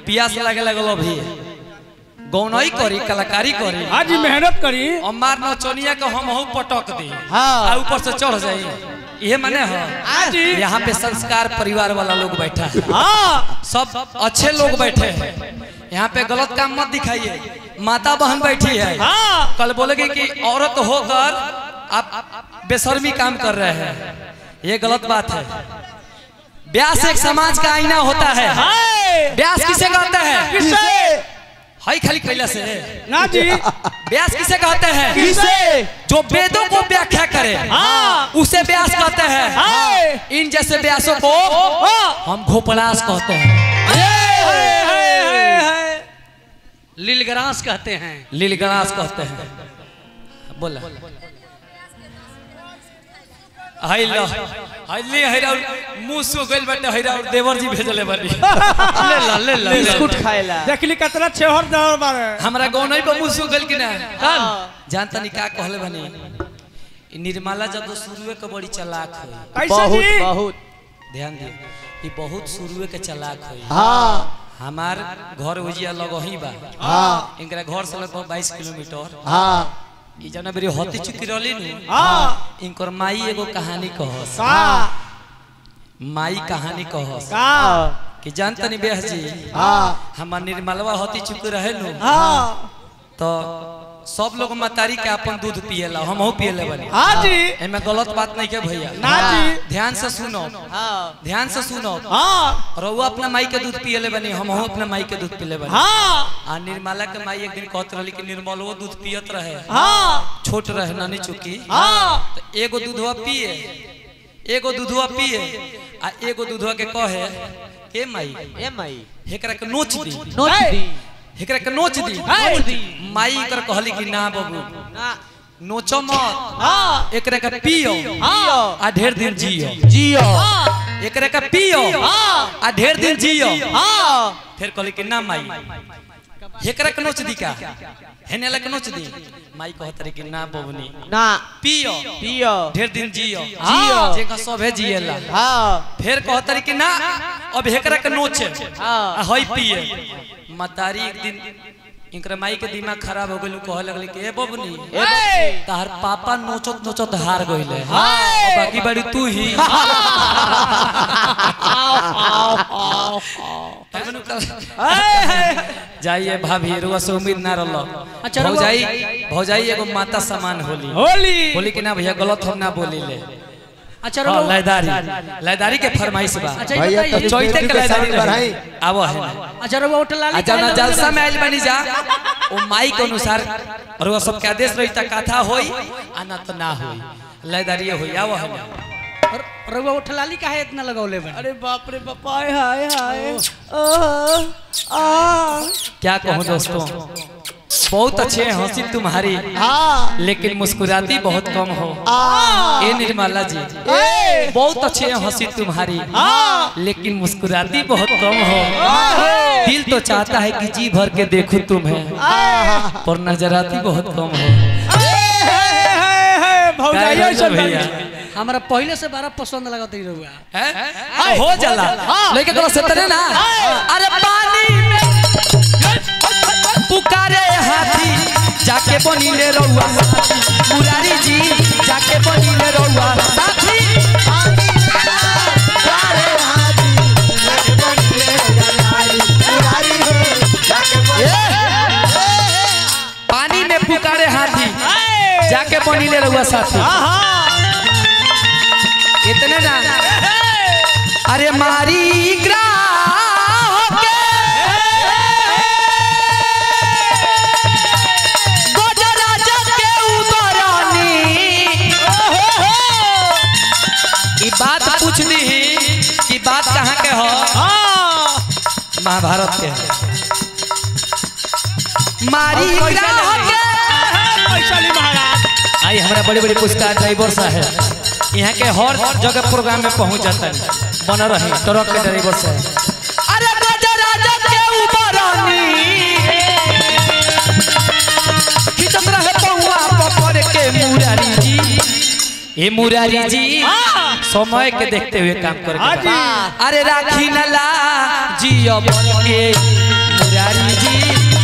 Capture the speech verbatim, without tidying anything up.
पियास लगे लगल अभी गौनई करी कलाकारी करी आज मेहनत करी अमार नचनिया के हम हूँ पटक दी हाँ ऊपर से चढ़ जाई ये माने है यहाँ पे संस्कार परिवार वाला लोग बैठा है हाँ सब अच्छे लोग बैठे हैं यहाँ पे गलत काम मत दिखाइए माता बहन बैठी है हाँ कल बोलेगी कि औरत होकर आप बेशर्मी काम कर रहे हैं ये गलत बात है। ब्यास एक समाज का आईना होता है। ब्यास किसे कहते हैं? किसे? हाई खाली कैला से ना जी। ब्यास किसे कहते हैं? किसे? जो वेदों को व्याख्या करे हाँ उसे ब्यास कहते हैं हाँ। इन जैसे ब्यासों को हम घोपड़ास कहते हैं, लीलगरास कहते हैं, लीलगरास कहते हैं। बोला हाय लो हाय ले हैरा मुंह सो गइल बाटे हैरा देवर जी भेजले बानी ले ला ले ला बिस्कुट खाएला देखली कितना छेहर दर बारे हमरा गांव नहीं पे मुंह सो गइल कि ना कल जानता नहीं का कहले बानी निर्मला जब शुरुए के बड़ी चालाक है बहुत बहुत ध्यान दे ये बहुत शुरुए के चालाक है हां हमार घर उजिया लगही बा हां इनकरा घर से लगभग बाईस किलोमीटर हां ई जना बेरी होती चुकी रहली नु हां इनकर माई एगो कहानी कहस का माई कहानी कहस का कि जानतनी बेह जी हां हमर निर्मलवा होती चुकी रहे नु हां तो सब लोग मतारी के अपन दूध पिएला हम हो पिएले बनी हां जी एमे गलत बात नहीं के भैया ना जी ध्यान से सुनो हां ध्यान से सुनो हां रउआ अपना माई के दूध पिएले बनी हम हो अपना माई के दूध पिएले बनी हां आ निर्मला के माई एक दिन कहत रहली कि निर्मलवा दूध पियत रहे हां छोट रहे नानी चुकी हां तो एगो दूधवा पिए एगो दूधवा पिए आ एगो दूधवा के कहे के माई ए माई हेकरा के नोच दी नोच दी हेकरा के नोच दी नोच दी माई कर कहली कि ना बाबू ना नोचो मत हां एकरा के पियो हां आ ढेर दिन जियो जियो हां एकरा के पियो हां आ ढेर दिन जियो हां फिर कहली कि ना माई हेकरा के नोच दी का हेने ला के नोच दी माई कहत रही कि ना बबनी ना पियो पियो ढेर दिन जियो जियो जेका सभे जिएला हां फिर कहत रही कि ना अब हेकरा के नोचे हां आ हई पिए मतारी एक दिन इनकर माई के दिमाग खराब हो गइल कह लगली कि ए बबनी ए तार पापा नोचत नोचत हार गइले हां बाकी बड़ी तू ही जाइए भाभी रुआ से उम्मीद ना रहलो भौजाई भौजाई एगो माता समान होली होली बोली कि ना भैया गलत हम ना बोली ले अच्छा हाँ, लयदारी लयदारी के फरमाइश बा भैया तो चोइते के लयदारी रही आवो है अच्छा रुआ होटल लाली अच्छा ना जलसा में आइल बनी जा ओ माई के अनुसार रुआ सब के आदेश रही त कथा होई आ ना त ना होई लयदारी होई आवो है रुआ होटल लाली काहे इतना लगौले बनी? अरे बाप रे बाप हाय हाय हाय आ क्या कहूं दोस्तों बहुत अच्छे हैं हंसी तुम्हारी हां लेकिन मुस्कुराती बहुत कम हो ए निर्मला जी ए बहुत अच्छे हैं हंसी तुम्हारी हां लेकिन मुस्कुराती बहुत कम हो दिल तो चाहता है कि जी भर के देखूं तुम्हें पर नजर आती बहुत कम हो भौजाई सब भैया हमरा पहले से बड़ा पसंद लगत ही रहुआ हैं हो जाला लेकिन कोनो सतरे ना अरे पानी में पुकारे हाथी जाके बनीले रहुआ मुरारी जी जाके बनीले रहुआ साथी पुकारे हाथी जाके बनीले मुरारी जाके पानी में पुकारे हाथी जाके बनीले रहुआ साथी इतने ना अरे मारी ग्राह के गोजराज के उतरनी ई बात पूछ दी कि बात कहाँ के हो महाभारत के मारी ग्राह के वैशाली महाराज आई हमारा बड़े बड़े पुरस्कार ड्राइवर साहब यहाँ के हर जगह प्रोग्राम में पहुंच जाता है बन रही ट्रक के ड्राइवर से अरे गजराज के उबरनी खिचत रहे पहुआ पकड़ के मुरारी जी ए मुरारी जी समय के देखते हुए काम करे अरे राखी नला जियो बन के मुरारी जी